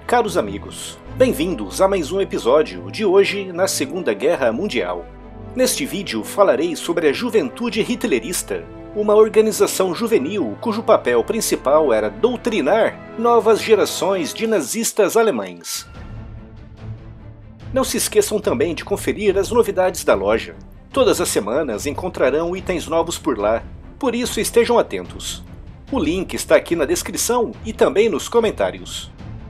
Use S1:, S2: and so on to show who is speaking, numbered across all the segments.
S1: Caros amigos, bem-vindos a mais um episódio de hoje na Segunda Guerra Mundial. Neste vídeo falarei sobre a Juventude Hitlerista, uma organização juvenil cujo papel principal era doutrinar novas gerações de nazistas alemães. Não se esqueçam também de conferir as novidades da loja. Todas as semanas encontrarão itens novos por lá, por isso estejam atentos. O link está aqui na descrição e também nos comentários.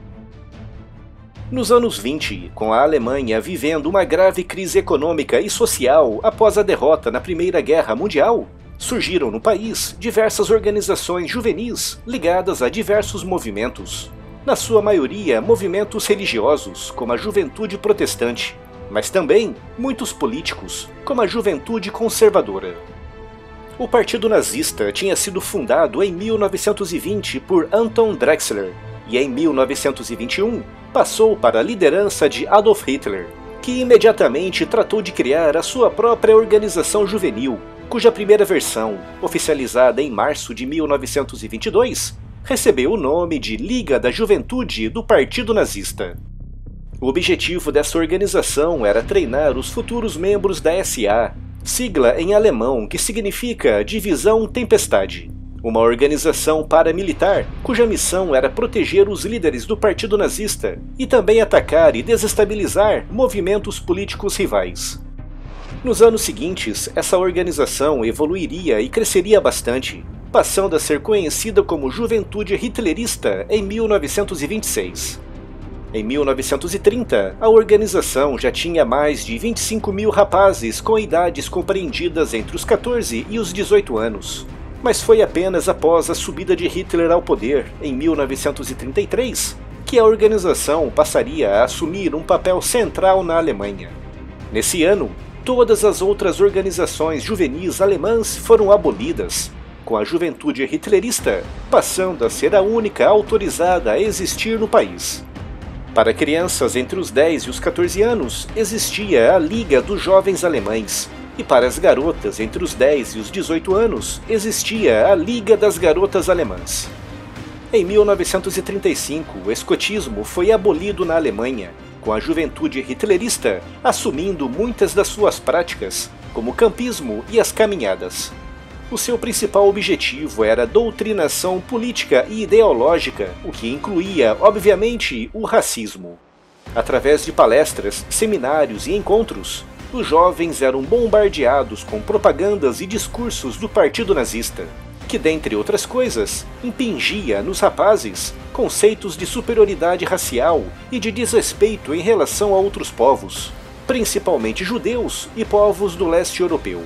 S1: Nos anos 20, com a Alemanha vivendo uma grave crise econômica e social após a derrota na Primeira Guerra Mundial, surgiram no país diversas organizações juvenis ligadas a diversos movimentos. Na sua maioria, movimentos religiosos, como a Juventude Protestante, mas também muitos políticos, como a Juventude Conservadora. O Partido Nazista tinha sido fundado em 1920 por Anton Drexler, e em 1921 passou para a liderança de Adolf Hitler, que imediatamente tratou de criar a sua própria organização juvenil, cuja primeira versão, oficializada em março de 1922, recebeu o nome de Liga da Juventude do Partido Nazista. O objetivo dessa organização era treinar os futuros membros da SA, sigla em alemão que significa Divisão Tempestade, uma organização paramilitar cuja missão era proteger os líderes do Partido Nazista e também atacar e desestabilizar movimentos políticos rivais. Nos anos seguintes, essa organização evoluiria e cresceria bastante, passando a ser conhecida como Juventude Hitlerista em 1926. Em 1930, a organização já tinha mais de 25 mil rapazes com idades compreendidas entre os 14 e os 18 anos. Mas foi apenas após a subida de Hitler ao poder, em 1933, que a organização passaria a assumir um papel central na Alemanha. Nesse ano, todas as outras organizações juvenis alemãs foram abolidas, com a Juventude Hitlerista passando a ser a única autorizada a existir no país. Para crianças entre os 10 e os 14 anos, existia a Liga dos Jovens Alemães, e para as garotas entre os 10 e os 18 anos, existia a Liga das Garotas Alemãs. Em 1935, o escotismo foi abolido na Alemanha, com a Juventude Hitlerista assumindo muitas das suas práticas, como o campismo e as caminhadas. O seu principal objetivo era a doutrinação política e ideológica, o que incluía, obviamente, o racismo. Através de palestras, seminários e encontros, os jovens eram bombardeados com propagandas e discursos do Partido Nazista, que, dentre outras coisas, impingia nos rapazes conceitos de superioridade racial e de desrespeito em relação a outros povos, principalmente judeus e povos do leste europeu.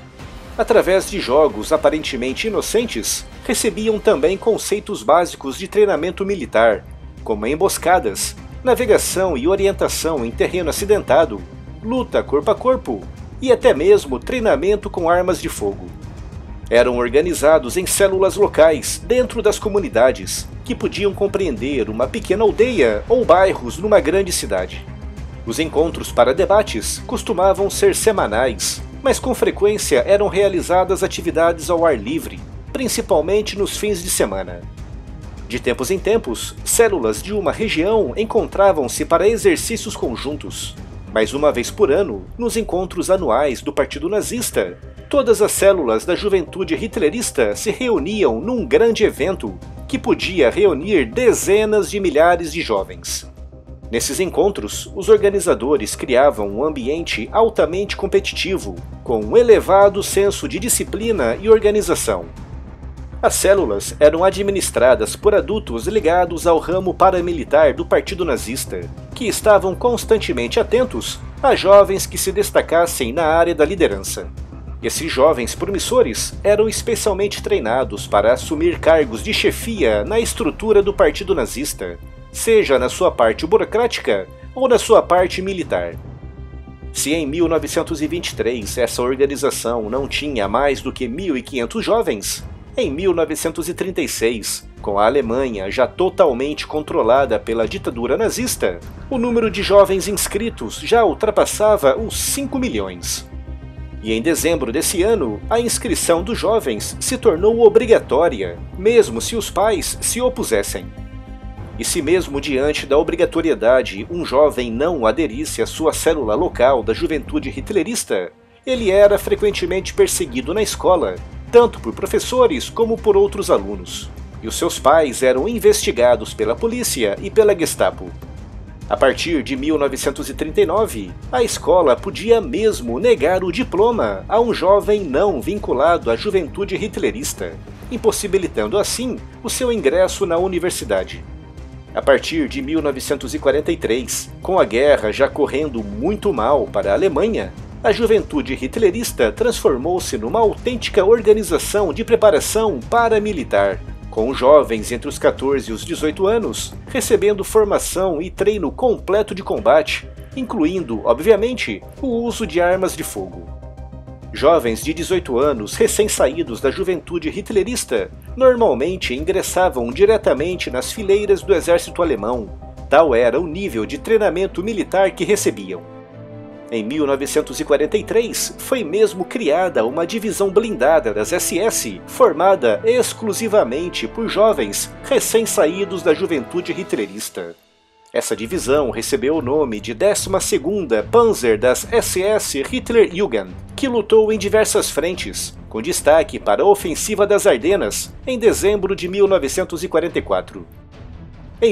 S1: Através de jogos aparentemente inocentes, recebiam também conceitos básicos de treinamento militar, como emboscadas, navegação e orientação em terreno acidentado, luta corpo a corpo e até mesmo treinamento com armas de fogo. Eram organizados em células locais dentro das comunidades, que podiam compreender uma pequena aldeia ou bairros numa grande cidade. Os encontros para debates costumavam ser semanais, mas com frequência eram realizadas atividades ao ar livre, principalmente nos fins de semana. De tempos em tempos, células de uma região encontravam-se para exercícios conjuntos, mas uma vez por ano, nos encontros anuais do Partido Nazista, todas as células da Juventude Hitlerista se reuniam num grande evento que podia reunir dezenas de milhares de jovens. Nesses encontros, os organizadores criavam um ambiente altamente competitivo, com um elevado senso de disciplina e organização. As células eram administradas por adultos ligados ao ramo paramilitar do Partido Nazista, que estavam constantemente atentos a jovens que se destacassem na área da liderança. Esses jovens promissores eram especialmente treinados para assumir cargos de chefia na estrutura do Partido Nazista, seja na sua parte burocrática ou na sua parte militar. Se em 1923 essa organização não tinha mais do que 1.500 jovens, em 1936, com a Alemanha já totalmente controlada pela ditadura nazista, o número de jovens inscritos já ultrapassava os 5 milhões. E em dezembro desse ano, a inscrição dos jovens se tornou obrigatória, mesmo se os pais se opusessem. E se mesmo diante da obrigatoriedade um jovem não aderisse à sua célula local da juventude hitlerista, ele era frequentemente perseguido na escola, tanto por professores como por outros alunos, e os seus pais eram investigados pela polícia e pela Gestapo. A partir de 1939, a escola podia mesmo negar o diploma a um jovem não vinculado à juventude hitlerista, impossibilitando assim o seu ingresso na universidade. A partir de 1943, com a guerra já correndo muito mal para a Alemanha, a juventude hitlerista transformou-se numa autêntica organização de preparação paramilitar, com jovens entre os 14 e os 18 anos recebendo formação e treino completo de combate, incluindo, obviamente, o uso de armas de fogo. Jovens de 18 anos recém-saídos da juventude hitlerista normalmente ingressavam diretamente nas fileiras do exército alemão, tal era o nível de treinamento militar que recebiam. Em 1943, foi mesmo criada uma divisão blindada das SS, formada exclusivamente por jovens recém-saídos da juventude hitlerista. Essa divisão recebeu o nome de 12ª Panzer das SS Hitlerjugend, que lutou em diversas frentes, com destaque para a Ofensiva das Ardenas, em dezembro de 1944. Em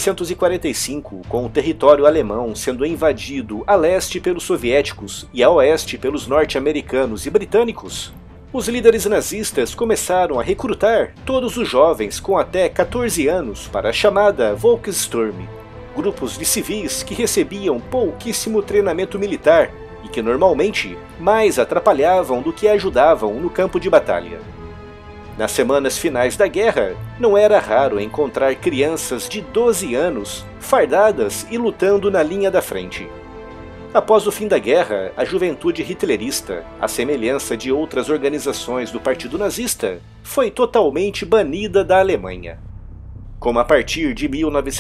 S1: 1945, com o território alemão sendo invadido a leste pelos soviéticos e a oeste pelos norte-americanos e britânicos, os líderes nazistas começaram a recrutar todos os jovens com até 14 anos para a chamada Volkssturm, grupos de civis que recebiam pouquíssimo treinamento militar e que normalmente mais atrapalhavam do que ajudavam no campo de batalha. Nas semanas finais da guerra, não era raro encontrar crianças de 12 anos fardadas e lutando na linha da frente. Após o fim da guerra, a juventude hitlerista, à semelhança de outras organizações do Partido Nazista, foi totalmente banida da Alemanha. Como a partir de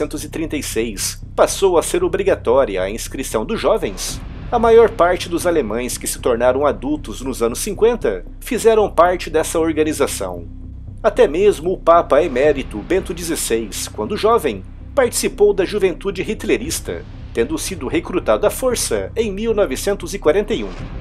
S1: 1936 passou a ser obrigatória a inscrição dos jovens, a maior parte dos alemães que se tornaram adultos nos anos 50 fizeram parte dessa organização. Até mesmo o Papa Emérito Bento XVI, quando jovem, participou da juventude hitlerista, tendo sido recrutado à força em 1941.